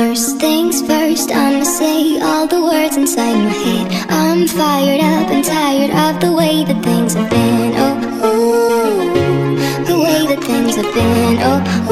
First things first, I'ma say all the words inside my head. I'm fired up and tired of the way that things have been. Oh, ooh, the way that things have been. Oh,